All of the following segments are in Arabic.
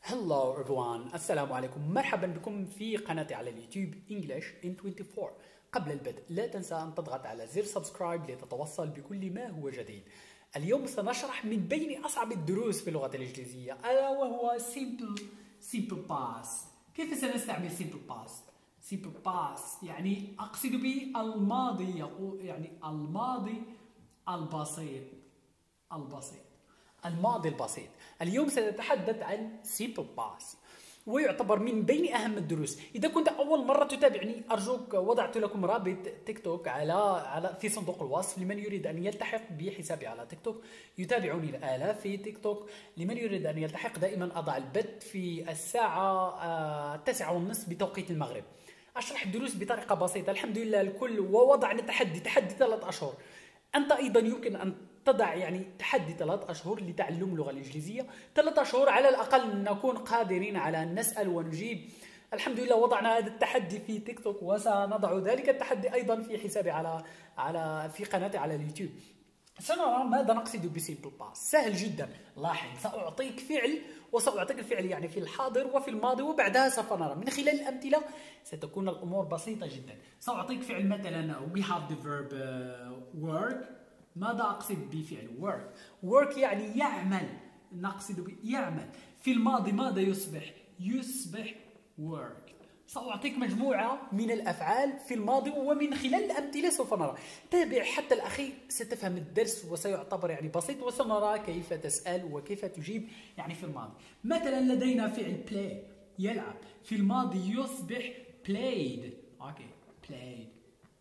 Hello everyone، السلام عليكم، مرحبا بكم في قناتي على اليوتيوب English in 24. قبل البدء لا تنسى أن تضغط على زر سبسكرايب لتتوصل بكل ما هو جديد. اليوم سنشرح من بين أصعب الدروس في اللغة الإنجليزية ألا وهو simple past. كيف سنستعمل simple past؟ simple past يعني أقصد به الماضي، يعني الماضي البسيط. الماضي البسيط. اليوم سنتحدث عن simple past ويعتبر من بين أهم الدروس. إذا كنت أول مرة تتابعني أرجوك وضعت لكم رابط تيك توك في صندوق الوصف لمن يريد أن يلتحق بحسابي على تيك توك. يتابعني الآلاف في تيك توك. لمن يريد أن يلتحق دائما أضع البث في الساعة 9:30 بتوقيت المغرب. أشرح الدروس بطريقة بسيطة الحمد لله الكل، ووضعنا تحدي 3 أشهر. أنت أيضا يمكن أن تضع تحدي 3 أشهر لتعلم اللغة الإنجليزية. 3 أشهر على الأقل نكون قادرين على أن نسأل ونجيب. الحمد لله وضعنا هذا التحدي في تيك توك، وسنضع ذلك التحدي أيضا في حسابي في قناتي على اليوتيوب. سنرى ماذا نقصد بسيمبل باست. سهل جدا. لاحظ، سأعطيك فعل وسأعطيك الفعل في الحاضر وفي الماضي، وبعدها سوف نرى من خلال الأمثلة ستكون الأمور بسيطة جدا. سأعطيك فعل مثلا we have the verb work. ماذا أقصد بفعل work يعني يعمل. نقصد يعمل. في الماضي ماذا يصبح work. سأعطيك مجموعة من الأفعال في الماضي، ومن خلال الأمثلة سوف نرى. تابع حتى الأخير ستفهم الدرس وسيعتبر بسيط، وسنرى كيف تسأل وكيف تجيب في الماضي. مثلا لدينا فعل play يلعب. في الماضي يصبح played. played.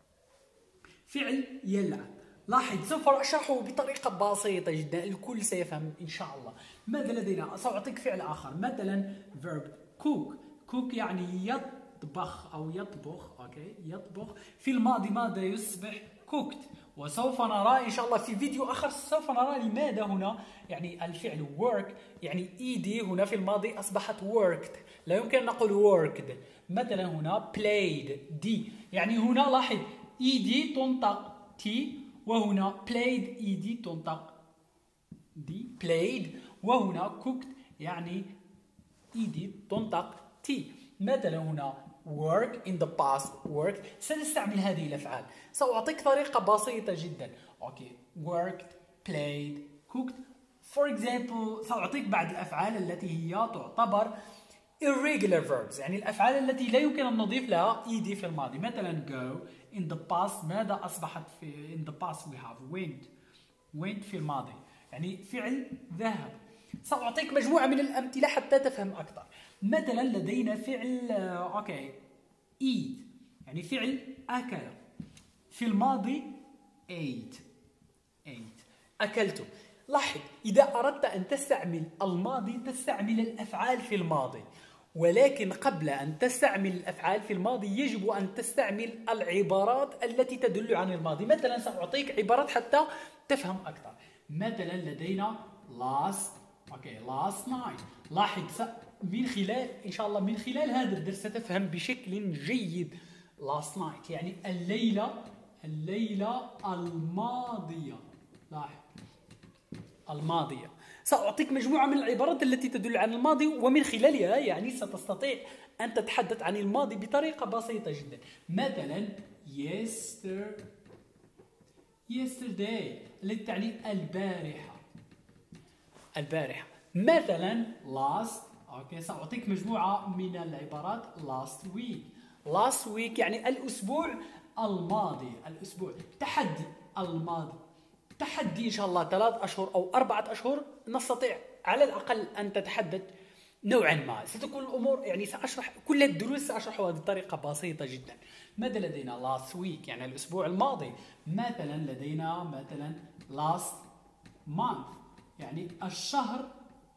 فعل يلعب. لاحظ، سوف أشرحه بطريقة بسيطة جدا الكل سيفهم إن شاء الله. ماذا لدينا؟ سأعطيك فعل آخر مثلا verb cook يعني يطبخ أو يطبخ. يطبخ. في الماضي ماذا يصبح cooked. وسوف نرى إن شاء الله في فيديو آخر سوف نرى لماذا هنا الفعل work ed هنا في الماضي أصبحت worked. لا يمكن أن نقول worked. مثلا هنا played d هنا لاحظ ed تنطق t، وهنا played ed تنطق d played، وهنا cooked ed تنطق t. مثلا هنا work in the past worked. سنستعمل هذه الأفعال. سأعطيك طريقة بسيطة جدا. worked played cooked. for example سأعطيك بعض الأفعال التي هي تعتبر irregular verbs، الأفعال التي لا يمكن أن نضيف لها ed في الماضي. مثلا go in the past ماذا أصبحت في in the past we have went في الماضي فعل ذهب. سأعطيك مجموعة من الأمثلة حتى تفهم أكثر. مثلا لدينا فعل eat فعل أكل. في الماضي ate أكلت. لاحظ، إذا أردت أن تستعمل الماضي تستعمل الأفعال في الماضي، ولكن قبل أن تستعمل الأفعال في الماضي يجب أن تستعمل العبارات التي تدل عن الماضي. مثلا سأعطيك عبارات حتى تفهم أكثر. مثلا لدينا last night. لاحظ، إن شاء الله من خلال هذا الدرس ستفهم بشكل جيد last night الليلة الماضية. لاحظ الماضية. سأعطيك مجموعة من العبارات التي تدل عن الماضي، ومن خلالها ستستطيع أن تتحدث عن الماضي بطريقة بسيطة جدا. مثلا yesterday التي تعني البارحة. مثلا last. سأعطيك مجموعة من العبارات last week الأسبوع الماضي. تحدي الماضي. تحدي إن شاء الله 3 أشهر أو 4 أشهر نستطيع على الأقل أن تتحدث نوعا ما. ستكون الأمور سأشرح كل الدروس سأشرحها بطريقة بسيطة جدا. ماذا لدينا last week الأسبوع الماضي. مثلا لدينا last month الشهر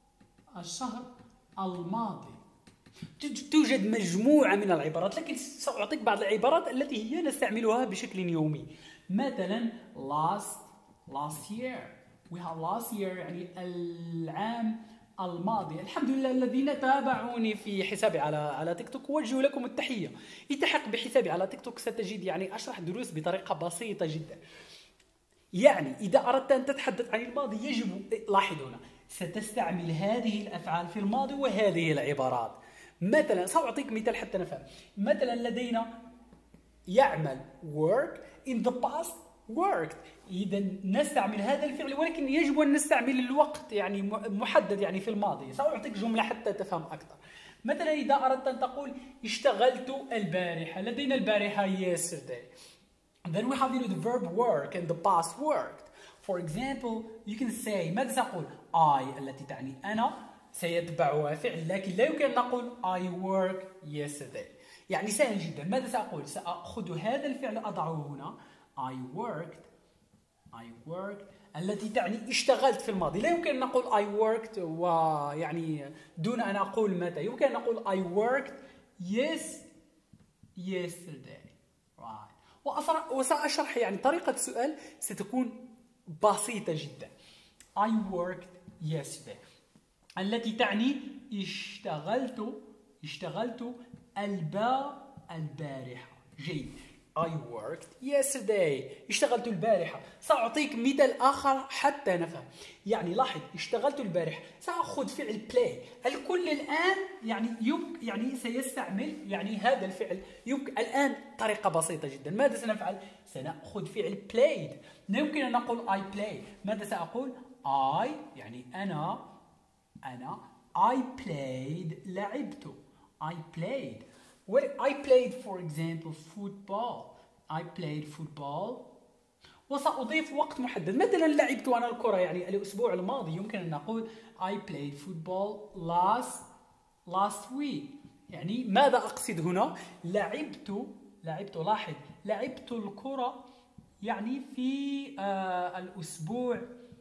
الماضي. توجد مجموعة من العبارات، لكن سأعطيك بعض العبارات التي هي نستعملها بشكل يومي. مثلا last year we have last year العام الماضي. الحمد لله الذين تابعوني في حسابي على تيك توك وجه لكم التحية. التحق بحسابي على تيك توك ستجد أشرح دروس بطريقة بسيطة جدا. إذا أردت أن تتحدث عن الماضي يجب، لاحظ هنا ستستعمل هذه الأفعال في الماضي وهذه العبارات. مثلا سأعطيك مثال حتى نفهم. مثلا لدينا يعمل work in the past worked. إذا نستعمل هذا الفعل، ولكن يجب أن نستعمل الوقت يعني محدد يعني في الماضي. سأعطيك جملة حتى تفهم أكثر. مثلا إذا أردت أن تقول اشتغلت البارحة، لدينا البارحة yesterday. Then we have the verb work and the past worked. For example, you can say ماذا سأقول؟ I التي تعني أنا سيتبعها فعل، لكن لا يمكن أن نقول I work yesterday. يعني سهل جدا. ماذا سأقول؟ سأخذ هذا الفعل أضعه هنا I worked التي تعني اشتغلت في الماضي. لا يمكن أن نقول I worked ويعني دون أن أقول متى. يمكن أن نقول I worked yesterday. Right. وسأشرح يعني طريقة السؤال ستكون بسيطة جدا. I worked yesterday التي تعني اشتغلت البارحة. جيد. I worked yesterday. اشتغلت البارحة. سأعطيك مثال آخر حتى نفهم. يعني لاحظ اشتغلت البارحة، سأخذ فعل play. الكل الآن يعني سيستعمل يعني هذا الفعل. الآن طريقة بسيطة جدا. ماذا سنفعل؟ سنأخذ فعل played. لا يمكن أن نقول I play. ماذا سأقول؟ I يعني أنا I played لعبت. I played. Well, I played for example football. I played football. وسأضيف وقت محدد. مثلا لعبت أنا الكرة يعني الأسبوع الماضي. يمكن أن نقول I played football last week. يعني ماذا أقصد هنا؟ لعبت لاحظ لعبت الكرة يعني في الأسبوع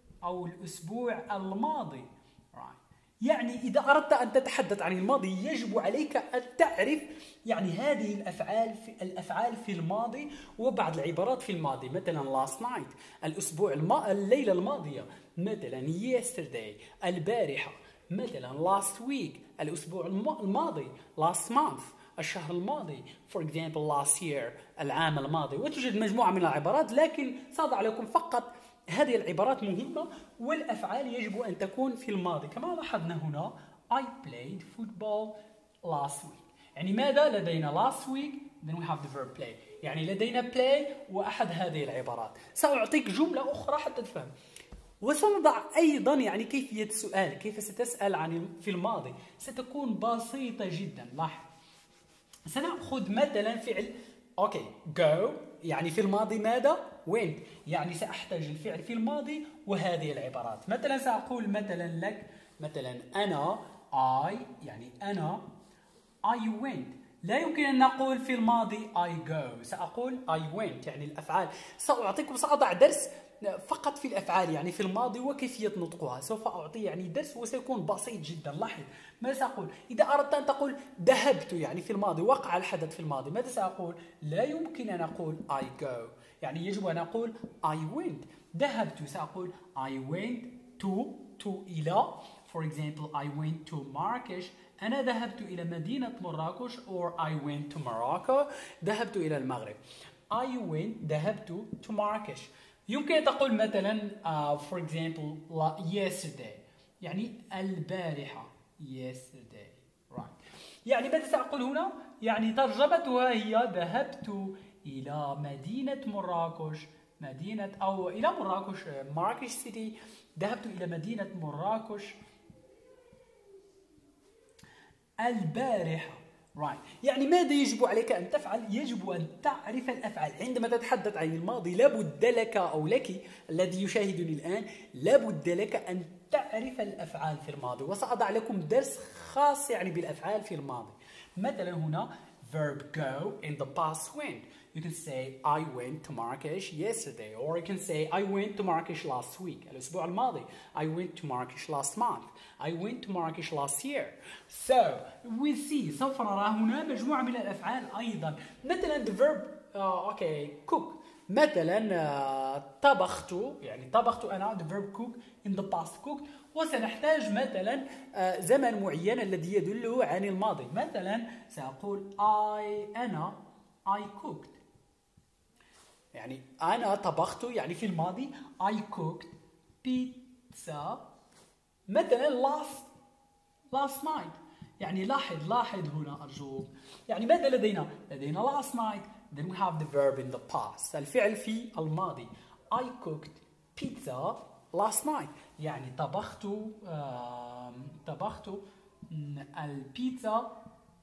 الماضي. يعني إذا أردت أن تتحدث عن الماضي يجب عليك أن تعرف يعني هذه الأفعال في الماضي وبعض العبارات في الماضي. مثلا last night الليلة الماضية. مثلا yesterday البارحة. مثلا last week الأسبوع الماضي. last month الشهر الماضي. For example last year العام الماضي. وتوجد مجموعة من العبارات، لكن سأضع لكم فقط هذه العبارات مهمة، والأفعال يجب أن تكون في الماضي. كما لاحظنا هنا I played football last week. يعني ماذا لدينا last week then we have the verb play. يعني لدينا play وأحد هذه العبارات. سأعطيك جملة أخرى حتى تفهم. وسنضع أيضا يعني كيفية السؤال، كيف ستسأل عن في الماضي. ستكون بسيطة جدا. لاحظ سنأخذ مثلا فعل go يعني في الماضي ماذا؟ went. يعني سأحتاج الفعل في الماضي وهذه العبارات. مثلا سأقول مثلا لك مثلا أنا يعني أنا I went. لا يمكن أن نقول في الماضي I go. سأقول I went يعني الأفعال. سأعطيكم سأضع درس فقط في الأفعال يعني في الماضي وكيفية نطقها. سوف أعطي يعني درس وسيكون بسيط جدا. لاحظ ماذا سأقول؟ إذا أردت أن تقول ذهبت يعني في الماضي وقع الحدث في الماضي، ماذا سأقول؟ لا يمكن أن أقول I go. يعني يجب أن أقول I went. ذهبت سأقول I went to إلى. For example I went to Marrakesh. أنا ذهبت إلى مدينة مراكش. Or I went to Morocco. ذهبت إلى المغرب. ذهبت to Marrakesh. يمكن أن تقول مثلا for example yesterday يعني البارحة. yesterday. Right. يعني ماذا سأقول هنا؟ يعني ترجمتها هي ذهبت إلى مدينة مراكش. إلى مراكش سيتي. ذهبت إلى مدينة مراكش البارحة. Right. يعني ماذا يجب عليك أن تفعل؟ يجب أن تعرف الأفعال. عندما تتحدث عن الماضي لابد لك أو لك الذي يشاهدني الآن لابد لك أن تعرف الأفعال في الماضي. وسأضع لكم درس خاص يعني بالأفعال في الماضي. مثلا هنا verb go in the past went. You can say I went to Marrakesh yesterday, or you can say I went to Marrakesh last week. الأسبوع الماضي. I went to Marrakesh last month. I went to Marrakesh last year. So we see سوف نرى هنا مجموعة من الأفعال أيضا. مثلا the verb cook. مثلا طبخت يعني طبخت أنا the verb cook in the past cooked. وسنحتاج مثلا زمن معين الذي يدل عن الماضي. مثلا سأقول I cooked. يعني أنا طبخت يعني في الماضي I cooked pizza مثلا last night. يعني لاحظ هنا أرجوك. يعني ماذا لدينا؟ لدينا last night. Then we have the verb in the past. الفعل في الماضي. I cooked pizza last night. يعني طبخت البيتزا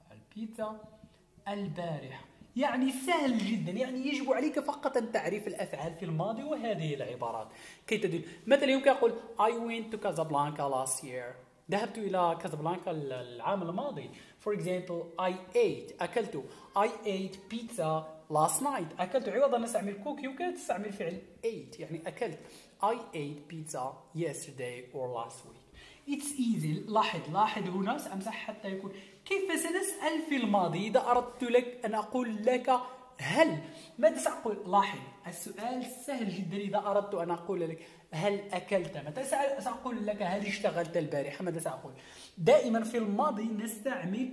البارحة. يعني سهل جدا. يعني يجب عليك فقط أن تعرف الأفعال في الماضي وهذه العبارات كي تدل. مثلا يمكن أقول I went to Casablanca last year. ذهبت إلى كازابلانكا العام الماضي. For example, أكلت. I ate pizza last night. أكلت. عوض أن أستعمل cook يمكن تستعمل فعل ate. يعني أكلت. I ate pizza yesterday or last week. It's easy. لاحظ هنا سأمسح حتى يكون. كيف سنسأل في الماضي إذا أردت لك أن أقول لك هل؟ ماذا سأقول؟ لاحظ السؤال سهل جدا. إذا أردت أن أقول لك هل أكلت؟ متى سأقول لك هل اشتغلت البارحة؟ ماذا سأقول؟ دائما في الماضي نستعمل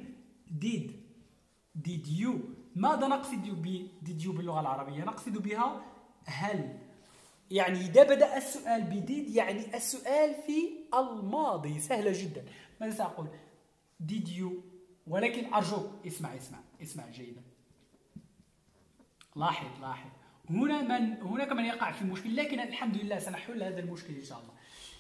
did you. ماذا نقصد did you باللغة العربية؟ نقصد بها هل. يعني إذا بدأ السؤال بديد يعني السؤال في الماضي. سهلة جدا. ماذا سأقول؟ did you. ولكن أرجوك اسمع جيدا. لاحظ هناك من يقع في مشكل، لكن الحمد لله سنحل هذا المشكل إن شاء الله.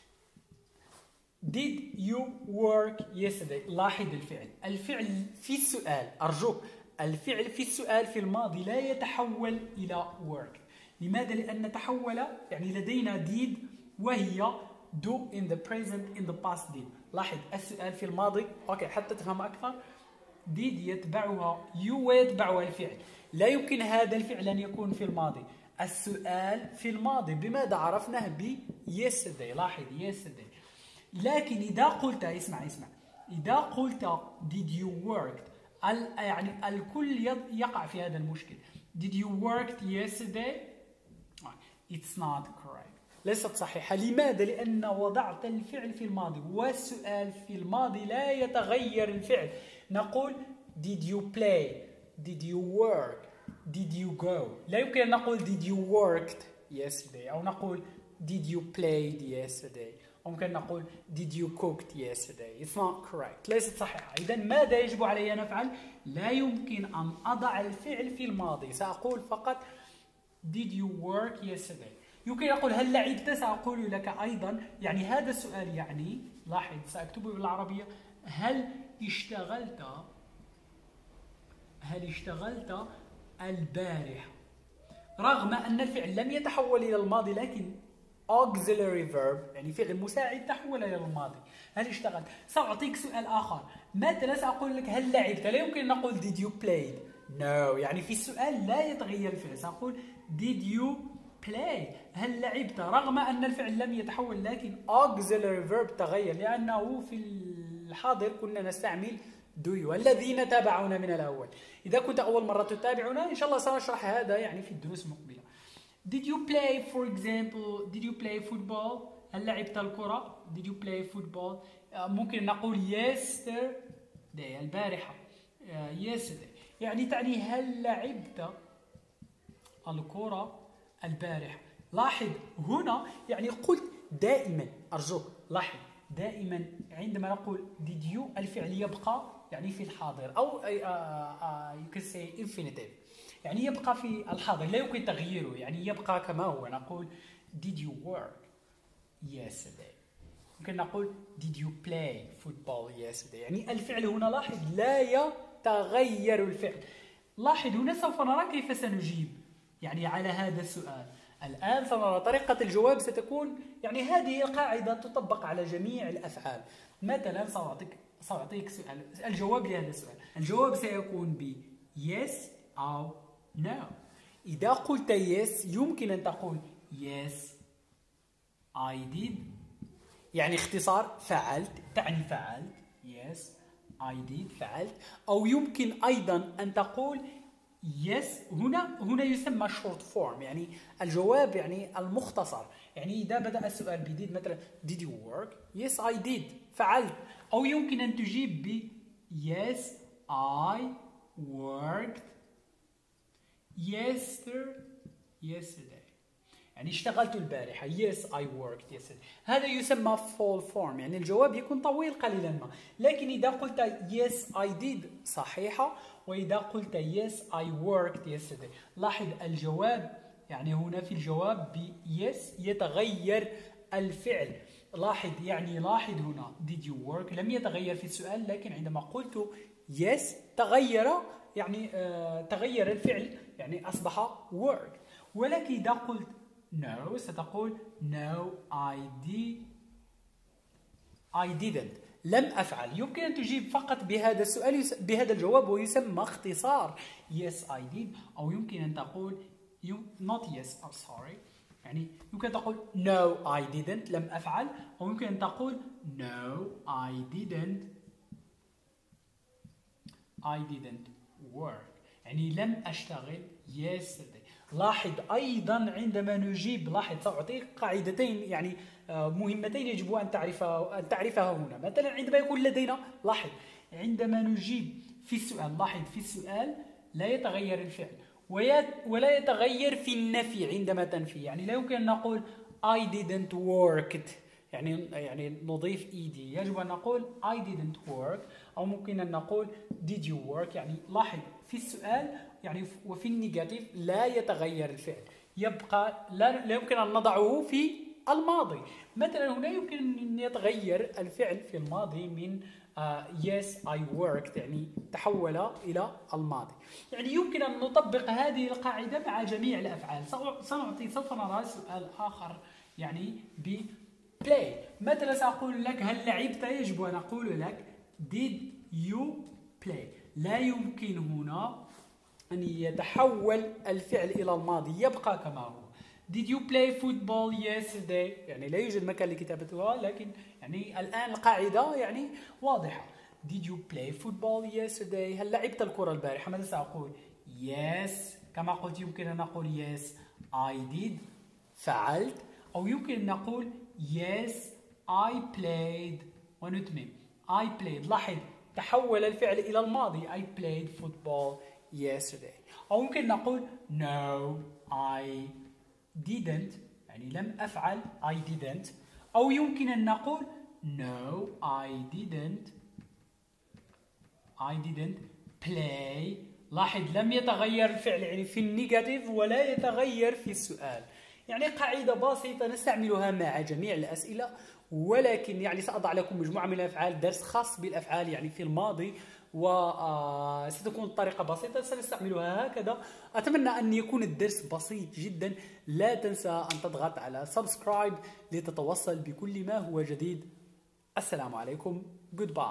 Did you work yesterday؟ لاحظ الفعل في السؤال. أرجوك الفعل في السؤال في الماضي لا يتحول إلى work. لماذا؟ لأن تحول يعني لدينا did وهي do in the present in the past did. لاحظ السؤال في الماضي. أوكي حتى تفهم أكثر. did يتبعها you ويتبعها الفعل. لا يمكن هذا الفعل أن يكون في الماضي. السؤال في الماضي بماذا عرفناه؟ ب yesterday. لاحظ yesterday. لكن إذا قلت اسمع إذا قلت did you work يعني الكل يقع في هذا المشكل. did you work yesterday؟ it's not correct. ليست صحيحة. لماذا؟ لأن وضعت الفعل في الماضي والسؤال في الماضي لا يتغير الفعل. نقول did you play؟ did you work؟ did you go؟ لا يمكن أن نقول did you worked yesterday أو نقول did you played yesterday أو ممكن نقول did you cooked yesterday. It's not correct. ليست صحيحة. إذا ماذا يجب علي أن أفعل؟ لا يمكن أن أضع الفعل في الماضي. سأقول فقط did you work yesterday. يمكن أقول هل لعبت؟ سأقول لك أيضا يعني هذا السؤال يعني لاحظ سأكتبه بالعربية هل اشتغلت البارحة؟ رغم أن الفعل لم يتحول إلى الماضي لكن auxiliary verb يعني فعل مساعد تحول إلى الماضي. هل اشتغلت؟ سأعطيك سؤال آخر. مثلا سأقول لك هل لعبت؟ لا يمكن أن نقول did you played. No. يعني في السؤال لا يتغير الفعل. سأقول did you play؟ هل لعبت؟ رغم أن الفعل لم يتحول لكن auxiliary verb تغير لأنه في الحاضر كنا نستعمل do you. الذين تابعونا من الأول. إذا كنت أول مرة تتابعنا إن شاء الله سنشرح هذا يعني في الدروس المقبلة. Did you play for example did you play football؟ هل لعبت الكرة؟ Did you play football؟ ممكن نقول yesterday البارحة. yesterday يعني تعني هل لعبت الكرة البارحة. لاحظ هنا يعني قلت دائما أرجوك لاحظ دائما عندما نقول did you الفعل يبقى يعني في الحاضر أو you can say infinitive يعني يبقى في الحاضر لا يمكن تغييره يعني يبقى كما هو. نقول did you work yesterday. ممكن نقول did you play football yesterday يعني الفعل هنا لاحظ لا يتغير الفعل. لاحظ هنا سوف نرى كيف سنجيب يعني على هذا السؤال. الآن سنرى طريقة الجواب ستكون يعني هذه القاعدة تطبق على جميع الأفعال. مثلا سأعطيك سؤال. الجواب لهذا السؤال الجواب سيكون ب yes أو no. إذا قلت yes يمكن أن تقول yes I did يعني اختصار فعلت تعني فعلت yes I did فعلت. أو يمكن أيضا أن تقول yes هنا يسمى short form يعني الجواب يعني المختصر. يعني إذا بدأ السؤال بديد مثلا did you work؟ yes I did فعلت. أو يمكن أن تجيب ب yes I worked yesterday. يعني اشتغلت البارحة. Yes I worked yesterday. هذا يسمى full form، يعني الجواب يكون طويل قليلا ما. لكن إذا قلت yes I did صحيحة، وإذا قلت yes I worked yesterday. لاحظ الجواب، يعني هنا في الجواب ب yes يتغير الفعل. لاحظ هنا did you work لم يتغير في السؤال، لكن عندما قلت yes تغير، يعني تغير الفعل، يعني أصبح work. ولكن إذا قلت no ستقول no I didn't، لم أفعل. يمكن أن تجيب فقط بهذا السؤال بهذا الجواب، ويسمى اختصار yes I did. أو يمكن أن تقول not yes sorry، يعني يمكن أن تقول no I didn't لم أفعل، أو يمكن أن تقول no I didn't work، يعني لم أشتغل yesterday. لاحظ أيضا عندما نجيب، سأعطيك قاعدتين يعني مهمتين يجب أن تعرفها هنا. مثلا عندما يكون لدينا، عندما نجيب في السؤال، في السؤال لا يتغير الفعل ولا يتغير في النفي عندما تنفي. يعني لا يمكن أن نقول I didn't worked، يعني نضيف ed، يجب أن نقول I didn't work. أو ممكن أن نقول did you work. يعني لاحظ في السؤال يعني وفي النيجاتيف لا يتغير الفعل، يبقى لا يمكن أن نضعه في الماضي. مثلا هنا يمكن أن يتغير الفعل في الماضي من yes I worked، يعني تحول إلى الماضي. يعني يمكن أن نطبق هذه القاعدة مع جميع الأفعال. سوف نرى سؤال آخر يعني ب play. مثلا سأقول لك هل لعبت، يجب أن أقول لك did you play. لا يمكن هنا أن يتحول الفعل إلى الماضي، يبقى كما هو. Did you play football yesterday؟ يعني لا يوجد مكان لكتابتها، لكن يعني الآن القاعدة يعني واضحة. Did you play football yesterday؟ هل لعبت الكرة البارحة؟ ماذا سأقول؟ Yes، كما قلت يمكن أن نقول yes I did فعلت، أو يمكن أن نقول yes I played ونتمم I played. لاحظ تحول الفعل إلى الماضي I played football yesterday. أو يمكن نقول no I didn't، يعني لم أفعل I didn't. أو يمكن أن نقول no I didn't play. لاحظ لم يتغير الفعل يعني في النيجاتيف ولا يتغير في السؤال. يعني قاعدة بسيطة نستعملها مع جميع الأسئلة، ولكن يعني سأضع لكم مجموعة من الأفعال، درس خاص بالأفعال يعني في الماضي، وستكون الطريقة بسيطة سنستعملها هكذا. أتمنى أن يكون الدرس بسيط جدا. لا تنسى أن تضغط على سبسكرايب لتتوصل بكل ما هو جديد. السلام عليكم. Goodbye.